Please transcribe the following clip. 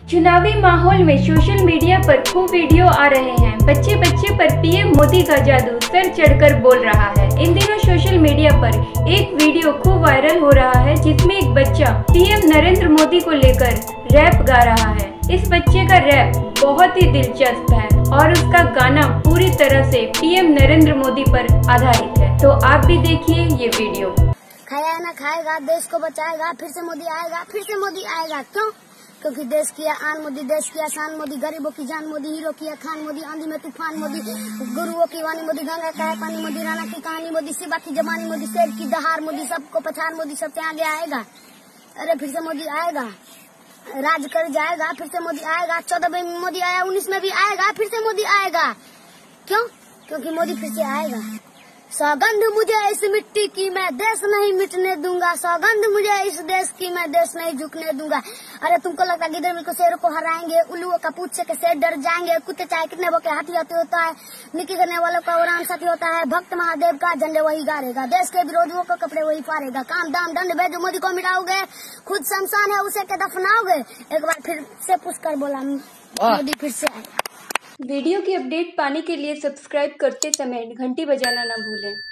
चुनावी माहौल में सोशल मीडिया पर खूब वीडियो आ रहे हैं। बच्चे बच्चे पर पीएम मोदी का जादू सर चढ़कर बोल रहा है। इन दिनों सोशल मीडिया पर एक वीडियो खूब वायरल हो रहा है जिसमें एक बच्चा पीएम नरेंद्र मोदी को लेकर रैप गा रहा है। इस बच्चे का रैप बहुत ही दिलचस्प है और उसका गाना पूरी तरह से पीएम नरेंद्र मोदी पर आधारित है। तो आप भी देखिए ये वीडियो। खाया ना खाएगा, देश को बचाएगा, फिर से मोदी आएगा, फिर से मोदी आएगा। क्यों? क्योंकि देश की आन मोदी, देश की आसान मोदी, गरीबों की जान मोदी, हीरो की खान मोदी, आंधी में तूफान मोदी, गुरुओं की वाणी मोदी, गंगा का है पानी मोदी, राणा की कहानी मोदी, शिवा की जवानी मोदी, शेर की दहाड़ मोदी, सबको पछाड़ मोदी, सबसे आगे आएगा। अरे फिर से मोदी आएगा, राज कर जाएगा, फिर से मोदी आएगा। 14 में मोदी आया, 19 में भी आएगा, फिर से मोदी आएगा। क्यों? क्योंकि मोदी फिर से आएगा। सौगंध मुझे इस मिट्टी की, मैं देश नहीं मिटने दूंगा। सौगंध मुझे इस देश की, मैं देश नहीं झुकने दूंगा। अरे तुमको लगता है गिदड़ को शेरों को हराएंगे, उल्लुओं का पूछ से शेर डर जाएंगे, कुत्ते चाहे कितने बोके हाथी हाथी होता है, निकी करने वालों का उड़ान साथी होता है, भक्त महादेव का झंडे वही गारेगा, देश के विरोधियों को कपड़े वही फाड़ेगा। काम दाम दंड भेजो मोदी को मिटाओगे, खुद शमशान है उसे के दफनाओगे। एक बार फिर से पूछ कर बोला मोदी फिर से आएगा। वीडियो की अपडेट पाने के लिए सब्सक्राइब करते समय घंटी बजाना न भूलें।